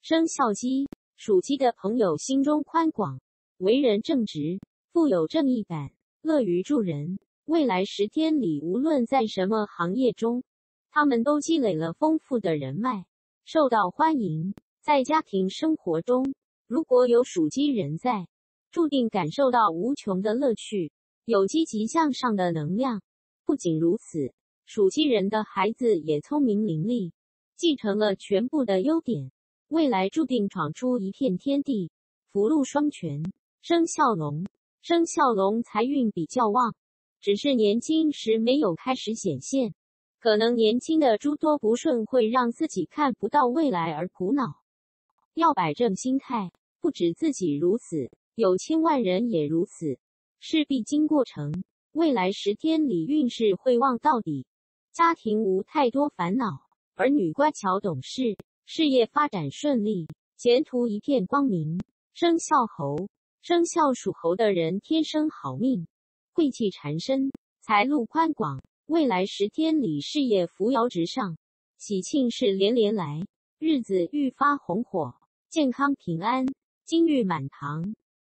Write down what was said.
生肖鸡，属鸡的朋友心中宽广，为人正直，富有正义感，乐于助人。未来10天里，无论在什么行业中，他们都积累了丰富的人脉，受到欢迎。在家庭生活中，如果有属鸡人在，注定感受到无穷的乐趣，有积极向上的能量。不仅如此，属鸡人的孩子也聪明伶俐，继承了全部的优点，未来注定闯出一片天地，福禄双全。生肖龙，生肖龙财运比较旺，只是年轻时没有开始显现，可能年轻的诸多不顺会让自己看不到未来而苦恼。要摆正心态，不止自己如此，有千万人也如此，是必经过程。未来10天里运势会旺到底，家庭无太多烦恼，儿女乖巧懂事，事业发展顺利，前途一片光明。生肖猴，生肖属猴的人天生好命，贵气缠身，财路宽广，未来10天里事业扶摇直上，喜庆事连连来，日子愈发红火，健康平安，金玉满堂。